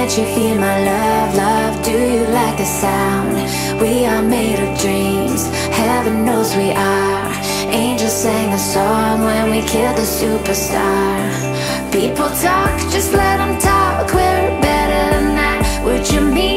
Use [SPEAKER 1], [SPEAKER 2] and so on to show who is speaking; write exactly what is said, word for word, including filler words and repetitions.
[SPEAKER 1] Can't you feel my love, love? Do you like the sound? We are made of dreams, heaven knows we are. Angels sang a song when we killed the superstar. People talk, just let them talk, we're better than that. Would you mean